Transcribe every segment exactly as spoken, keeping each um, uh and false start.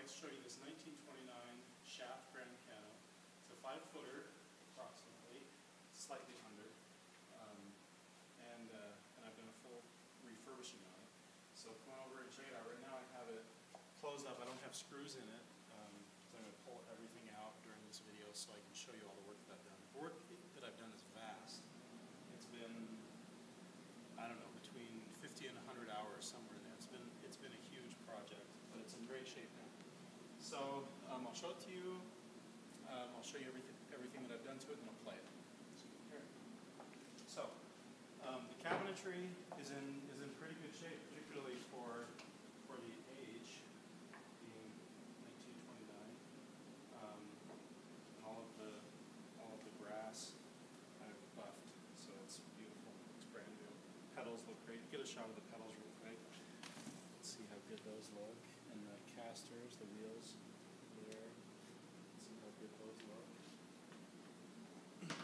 like to show you this nineteen twenty-nine Schaff grand piano. It's a five footer, approximately, slightly under, um, and, uh, and I've done a full refurbishing on it. So come on over and check it out. Right now I have it closed up. I don't have screws in it, um, so I'm going to pull everything out during this video so I can show you all the work that I've done. The work that I've done is vast. It's been, I don't know, between fifty and a hundred hours, somewhere in there. It's been, it's been a huge project, but it's in great shape now. So um, I'll show it to you. Um, I'll show you everything, everything that I've done to it, and then I'll play it. So you can hear it. So um, the cabinetry is in is in pretty good shape, particularly for for the age, being nineteen twenty-nine. Um, and all of the all of the brass I've buffed, so it's beautiful. It's brand new. Pedals look great. Get a shot of the pedals real quick. Let's see how good those look. And the casters, the wheels there. Let's see how good those look.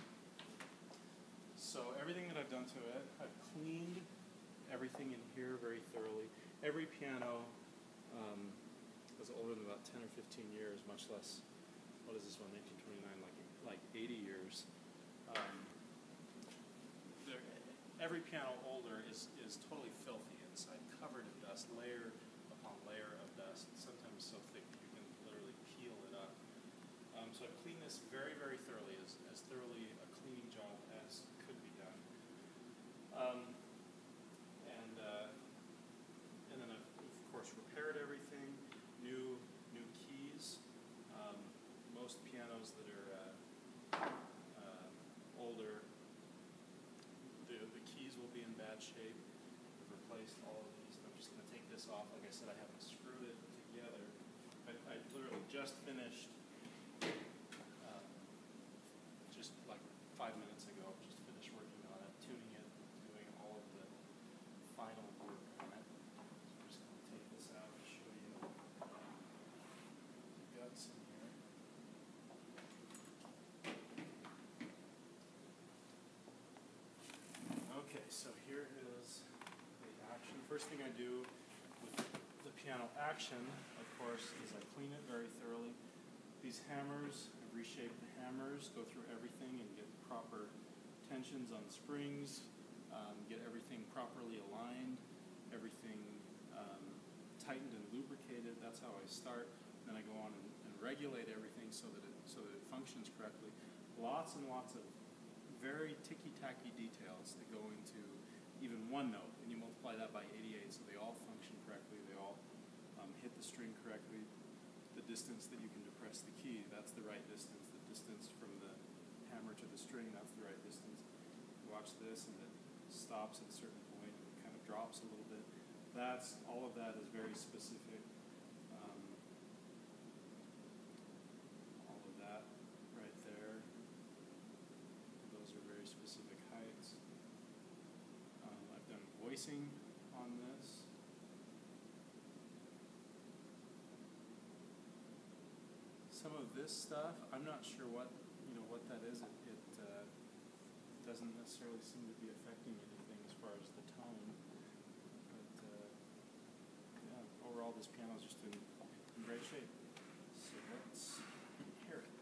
So everything that I've done to it, I've cleaned everything in here very thoroughly. Every piano um, was older than about ten or fifteen years, much less, what is this one, nineteen twenty-nine, like like eighty years. Um, there, every piano older is, is totally filthy inside, covered in dust, layer upon layer of dust, sometimes so thick that you can literally peel it up. Um, so I've cleaned this very, very thoroughly, as, as thoroughly a cleaning job as could be done. Um, and, uh, and then I've, of course, repaired everything, new, new keys. Um, most pianos that are uh, uh, older, the, the keys will be in bad shape. I've replaced all of these, and I'm just going to take this off. Like I said, I haven't screwed it together. I, I literally just finished, um, just like five minutes ago, just finished working on it, tuning it, doing all of the final work on it. So I'm just going to take this out and show you the guts in here. Okay, so here is the action. First thing I do with the piano action, of course, is I clean it very thoroughly. These hammers, I reshape the hammers, go through everything and get proper tensions on springs, um, get everything properly aligned, everything um, tightened and lubricated. That's how I start. Then I go on and, and regulate everything so that it so that it functions correctly. Lots and lots of very ticky-tacky details that go into even one note, and you multiply that by eighty-eight, so they all function correctly, they all um, hit the string correctly. The distance that you can depress the key, that's the right distance. The distance from the hammer to the string, that's the right distance. You watch this, and it stops at a certain point, and it kind of drops a little bit. That's, all of that is very specific. Um, all of that right there. Those are very specific heights. Um, I've done voicing on this. Some of this stuff, I'm not sure what you know what that is. It, it uh, doesn't necessarily seem to be affecting anything as far as the tone. But uh, yeah, overall, this piano is just in, in great shape. So let's hear it.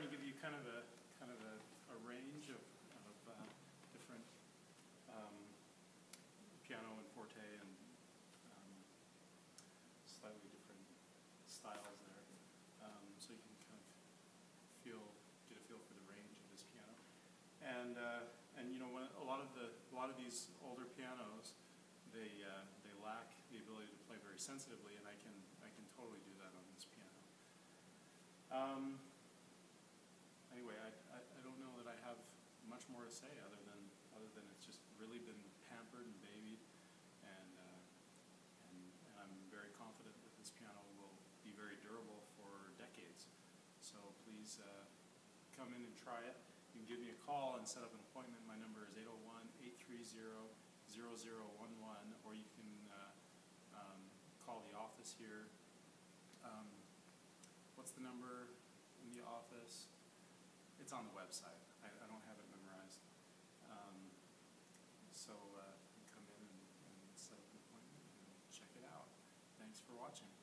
trying to give you kind of a kind of a, a range of, of uh, different um, piano and forte and um, slightly different styles there, um, so you can kind of feel get a feel for the range of this piano. And uh, and you know, when a lot of the a lot of these older pianos, they uh, they lack the ability to play very sensitively, and I can I can totally do that on this piano. Um, anyway, I, I I don't know that I have much more to say other than other than it's just really been pampered and babied, and uh, and, and I'm very confident that this piano will be very durable for decades. So please uh, come in and try it. You can give me a call and set up an appointment. My number is eight oh one, eight three zero, zero zero one one, or you can uh, um, call the office here. Um, what's the number in the office? It's on the website. I, I don't have it memorized. Um, so uh, come in and, and set up an appointment and check it out. Thanks for watching.